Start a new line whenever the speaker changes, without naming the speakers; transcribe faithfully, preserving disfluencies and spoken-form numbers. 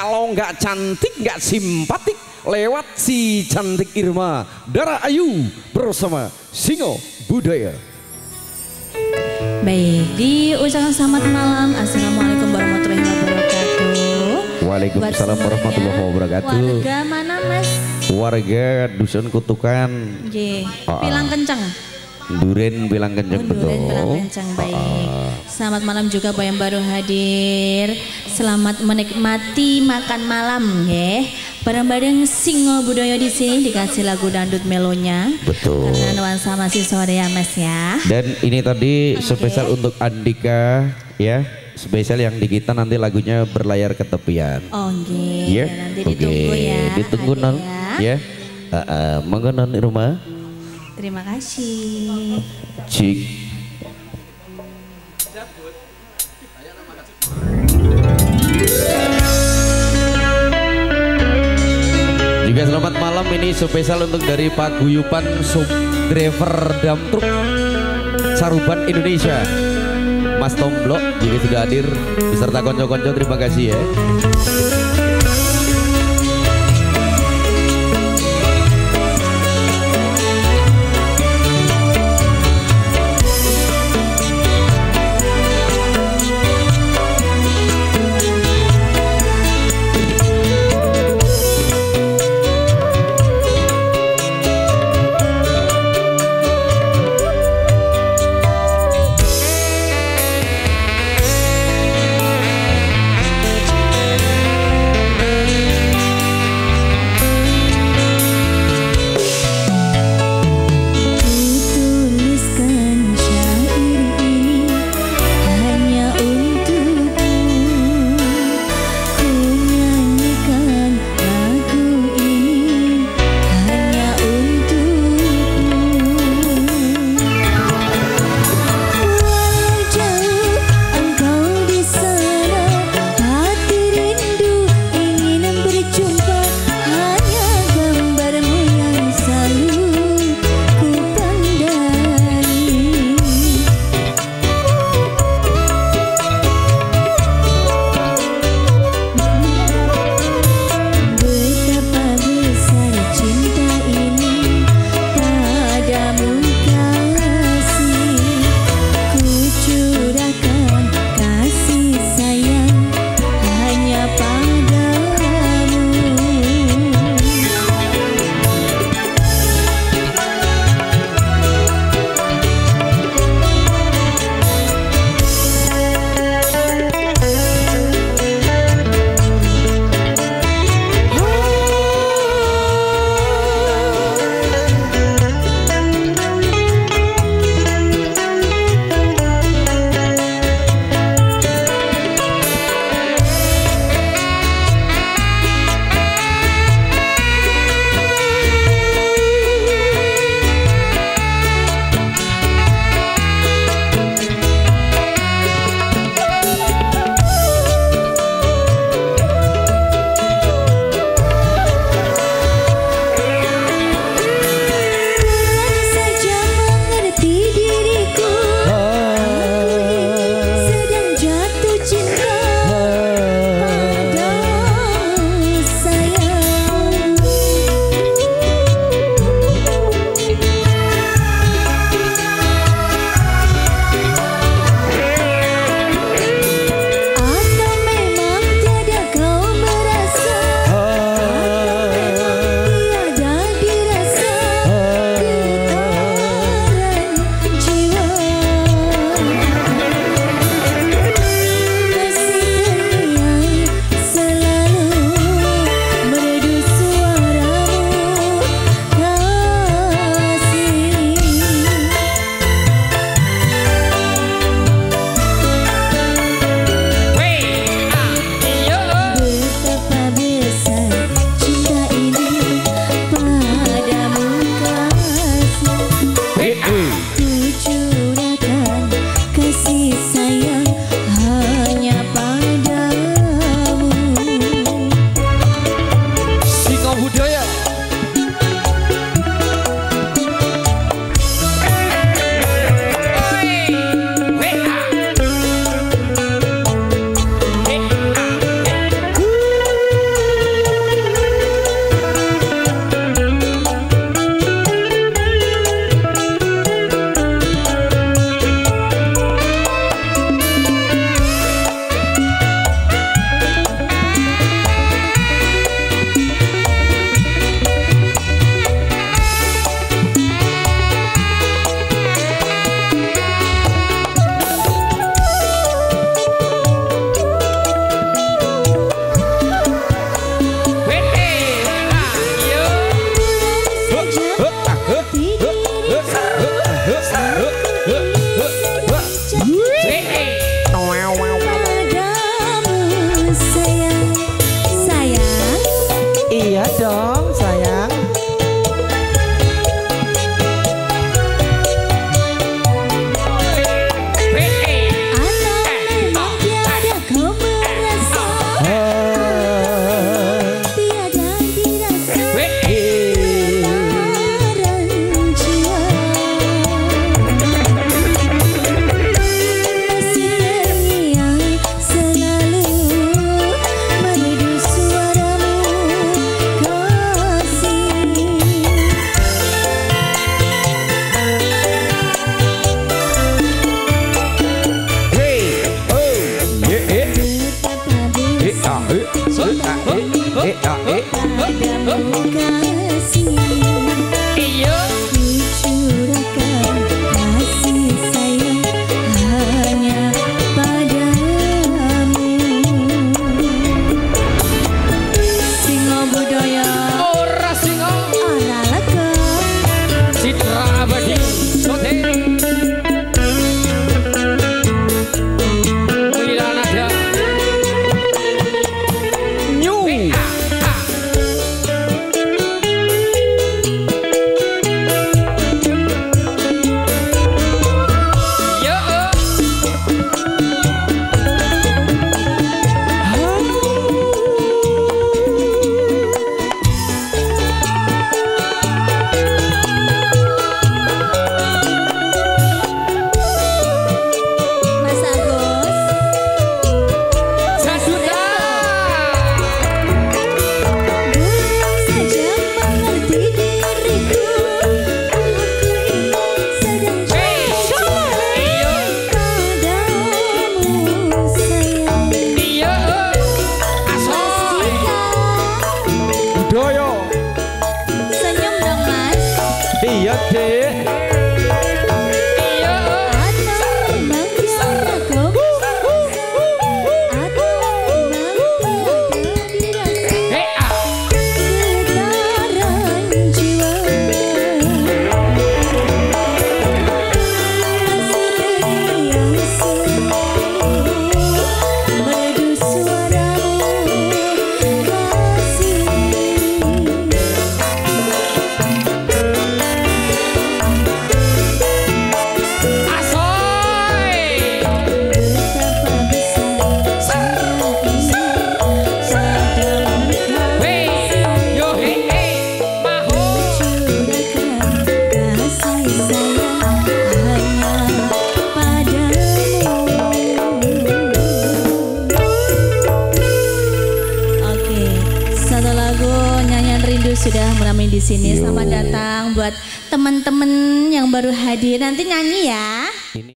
Kalau nggak cantik, nggak simpatik, lewat si cantik Irma Dara Ayu bersama Singo Budaya.
Baik, diucapkan selamat malam. Assalamualaikum warahmatullahi wabarakatuh.
Waalaikumsalam warahmatullahi wabarakatuh.
Warga mana Mas?
Warga Dusun Kutukan.
J.
Oh,
Pilang Kencang.
Duren bilang kencang,
Oh,
betul.
Duren Pilang Kencang, baik. Selamat malam juga buat yang baru hadir. Selamat menikmati makan malam ya. Bareng-bareng Singo Budaya di sini dikasih lagu dangdut melonya.
Betul.
Karena nuansa masih sore ya Mas ya.
Dan ini tadi
Okay.
spesial untuk Andika ya. Spesial yang di kita nanti lagunya Berlayar ke Tepian.
Oh nggih.
Ya.
Nanti
Oke.
ditunggu ya.
Ditunggu non. Ya. Uh, uh, monggo non di rumah.
Terima kasih.
Cik. Juga selamat malam, ini spesial untuk dari Paguyuban Sub Driver Dam Truk Saruban Indonesia. Mas Tomblok juga sudah hadir beserta konco-konco, terima kasih ya. Iya dek. Iya. Sudah meramai di sini. Selamat datang buat teman-teman yang baru hadir. Nanti nyanyi ya.